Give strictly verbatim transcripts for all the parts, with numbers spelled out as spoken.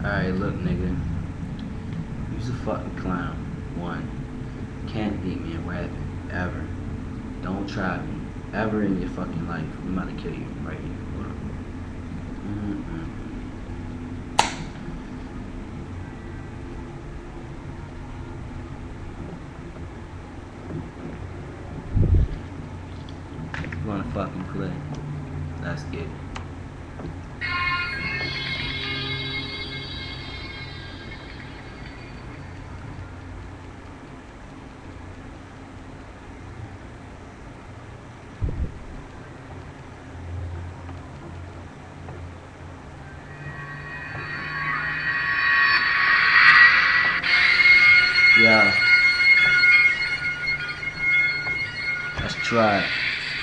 Alright, look, nigga. You's a fucking clown. One. Can't beat me in rapping. Ever. Don't try me. Ever in your fucking life. I'm about to kill you right here. Hold on. Mm-hmm. You wanna fucking play? Let's get it. Yeah. Let's try it.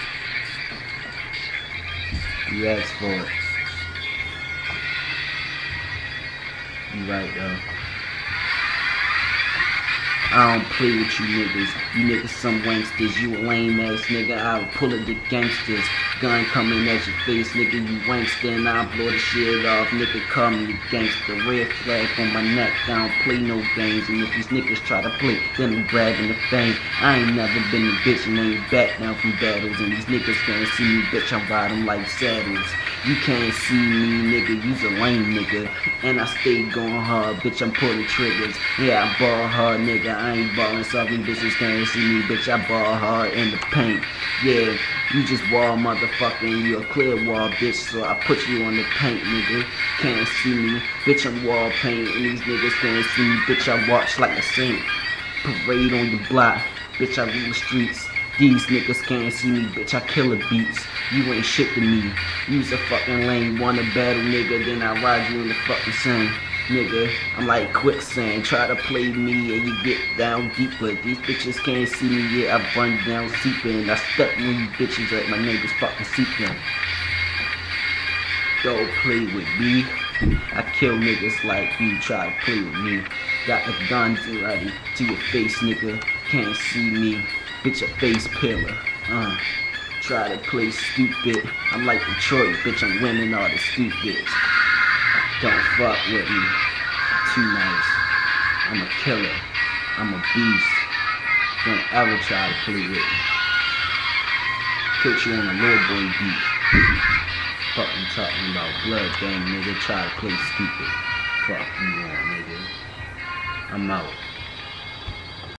You asked for it. You right though. I don't play with you niggas. You niggas some wanksters. You a lame ass nigga. I'll pull it the gangsters. Gun coming at your face, nigga. You wankster and I'll blow the shit off. Nigga call me the gangster. Red flag on my neck. I don't play no games. And if these niggas try to play, then I'm grabbing the fame. I ain't never been a bitch and ain't back down from battles. And these niggas can't see me, bitch. I ride them like saddles. You can't see me, nigga. You's a lame nigga. And I stay going hard, bitch. I'm pulling triggers. Yeah, I ball hard, nigga. I ain't ballin', so these bitches can't see me, bitch. I ball hard in the paint. Yeah, you just wall, motherfucker, and you a clear wall, bitch. So I put you on the paint, nigga. Can't see me, bitch. I'm wall paint, and these niggas can't see me, bitch. I watch like a saint. Parade on the block, bitch. I rule the streets. These niggas can't see me, bitch. I kill the beats. You ain't shit to me. You's a fucking lame. Wanna battle, nigga? Then I ride you in the fucking sand. Nigga, I'm like quicksand. Try to play me and you get down deeper. These bitches can't see me yet. I run down seeping. I step on you bitches like my neighbors fucking seeping. Don't play with me. I kill niggas like you try to play with me. Got the guns ready to your face, nigga. Can't see me. Bitch, a face pillar. Uh, try to play stupid. I'm like Detroit, bitch. I'm winning all the stupid. Don't fuck with me. Too nice. I'm a killer. I'm a beast. Don't ever try to play with me. Put you on a little boy beat. Fucking talking about blood gang, nigga. Try to play stupid. Fuck you on, nigga. I'm out.